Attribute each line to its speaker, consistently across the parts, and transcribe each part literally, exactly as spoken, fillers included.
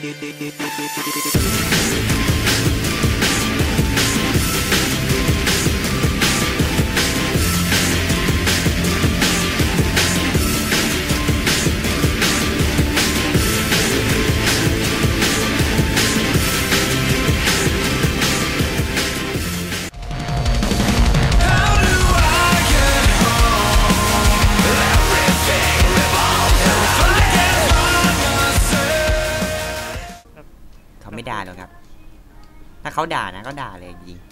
Speaker 1: เขาไม่ด่าหรอกครับถ้าเขาด่านะก็ด่าเลยจริง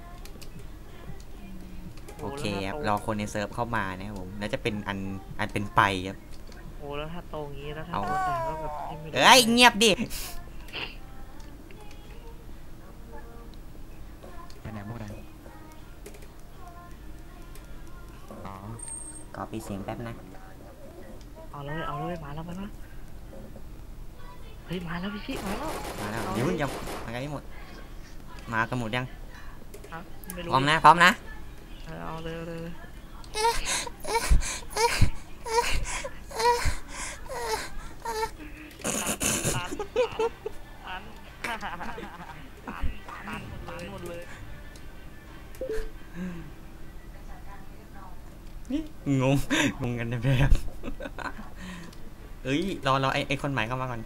Speaker 1: โอเคครับรอคนในเซิร์ฟเข้ามานะครับผมแล้วจะเป็นอันอันเป็นไปครับ
Speaker 2: โอ้แล้วถ้าโตงี้แล้วถ้าโดนด่าก็แบบ
Speaker 1: เอ้ยเงียบดิ
Speaker 3: ไปไหนพวกนั้นอ๋อ
Speaker 1: ขอปิดเสียงแป๊บนะ
Speaker 2: เอาเลยเอาเลยมาแล้วมาแล้วเฮ้ยมาแล้วพี่ชิมาแล้ว
Speaker 1: มาแล้วเดี๋ยวมึงจะมากันไม่หมดมากันหมดยังพร้อมนะพร้อมนะ
Speaker 2: เอาเลยเอาเลยตันตันตันตันตันตันหมดเลย
Speaker 1: งงงงกันในแบบเอ้ยรอรอไอไอคนใหม่เข้ามาก่อน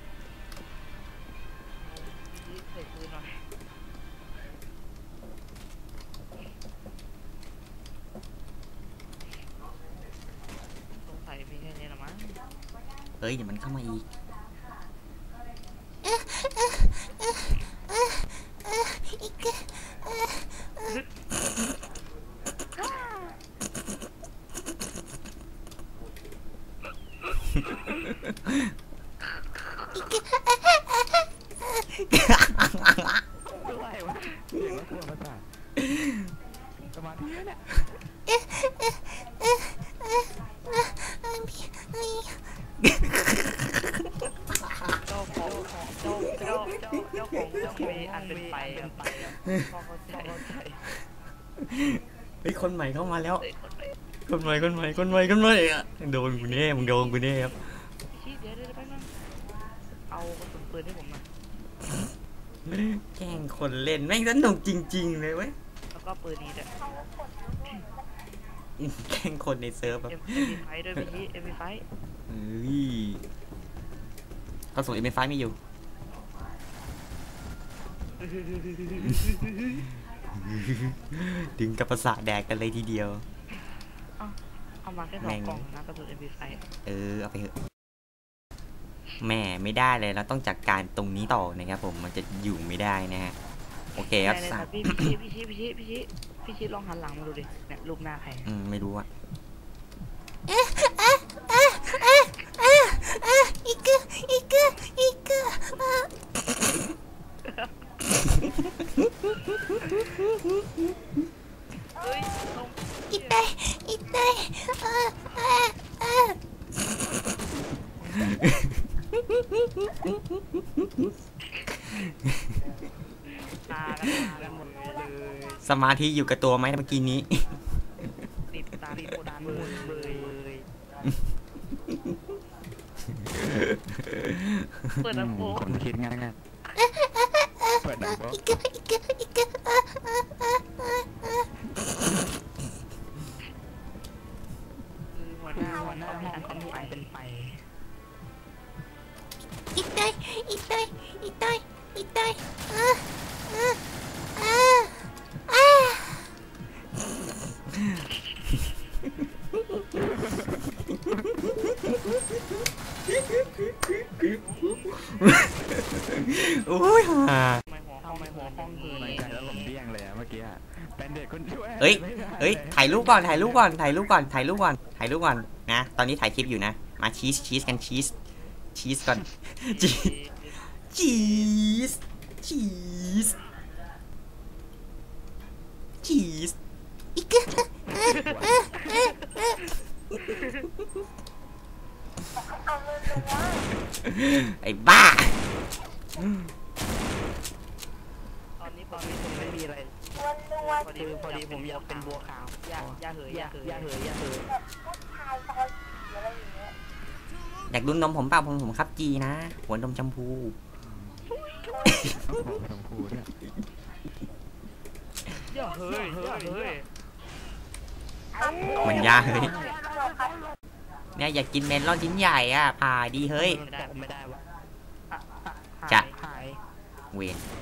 Speaker 1: เฮ้ยเดี๋ยวมันเข้ามาอีกอีก
Speaker 3: ด้วยวะเสียงรบกวนประสาทสมาธิเนี่ย
Speaker 2: เจ้าของเจ้าเจ้าเจ้าของเจ้าของอันเป็นไปไปพอเข้าใจ
Speaker 1: เฮ้ยคนใหม่เข้ามาแล้วคนใหม่คนใหม่คนใหม่คนใหม่อ่ะโดนกูแน่มึงโดนกูแน่ครับ
Speaker 2: ชี้เดี๋ยวเดี๋ยวแป๊บนึงเอากระสุนปืนให้ผมหน่อย
Speaker 1: แกล้งคนเล่นแม่งสนุกจริงๆเลยเว้ย
Speaker 2: แล้วก็ปืนนี้ด้วย
Speaker 1: แกล้งคนในเซิร์ฟแบบ
Speaker 2: เอ็มวีไฟด้วยพี่ชี้เอ็มวีไฟ
Speaker 1: เฮ้ยกระสุนเอ็มวีไฟไม่อยู่ดึงกับประสาทแดกกันเลยทีเดียว
Speaker 2: เอามาแค่สองกล่องนะกระสุน เอ็ม พี ไฟ
Speaker 1: เออเอาไปเถอะแม่ไม่ได้เลยเราต้องจัดการตรงนี้ต่อนะครับผมมันจะอยู่ไม่ได้นะฮะโอเคครับ
Speaker 2: สามพี่พี่พี่พี่พี่พี่พี่พี่ลองหันหลังมาดูดิเนี่ยรูปหน้าใคร
Speaker 1: อืมไม่รู้อะอีกอีกอีกอีกได้อีกได้สมาธิอยู่กับตัวไหมเมื่อกี้นี้
Speaker 2: ติดตาติดตาหมดเลยเปิดลำโพง
Speaker 3: คนคิดง่ายง่ายเปิดลำโพง
Speaker 2: หัวหน้าหัวหน้าห้องเขาไปเป็นไป
Speaker 1: อีกได้อีกได้อีกได้อีกได้โอ้ยฮ่า
Speaker 2: ทำไมหัวห้องไม่หัวห้องคือ
Speaker 3: ไม่ใช่แล้วผมเดี้ยงเลยอะเมื่อกี้เป็นเด็กคนช่วย
Speaker 1: เฮ้ยเฮ้ยถ่ายรูปก่อนถ่ายรูปก่อนถ่ายรูปก่อนถ่ายรูปก่อนถ่ายรูปก่อนนะตอนนี้ถ่ายคลิปอยู่นะมาชีสชีสกันชีสชีสก่อนชีสชีสชีสชีสอีกไอ้บ้า
Speaker 2: ตอนนี้ตอนนี้ผมไม่มีอะไรพอดีพอดีผมอยากเป็นบัวขาวอย่าอย่าเหยอย่าเหยอย่าเหยอย่าเหย
Speaker 1: อยากดูนมผมเปล่าผมผมครับจีนะหัวนมชมพู
Speaker 3: ต้องขอทำครูด้วย
Speaker 2: อย่าเฮ้ยอย่าเฮ้ย
Speaker 1: มันยากเฮ้ยเนี่ยอยากกินเมลอนชิ้นใหญ่อ่ะผ่าดีเฮ้ย
Speaker 2: ไม่ได้ไม่ได้วะ
Speaker 1: จะ
Speaker 2: หาย
Speaker 1: เวน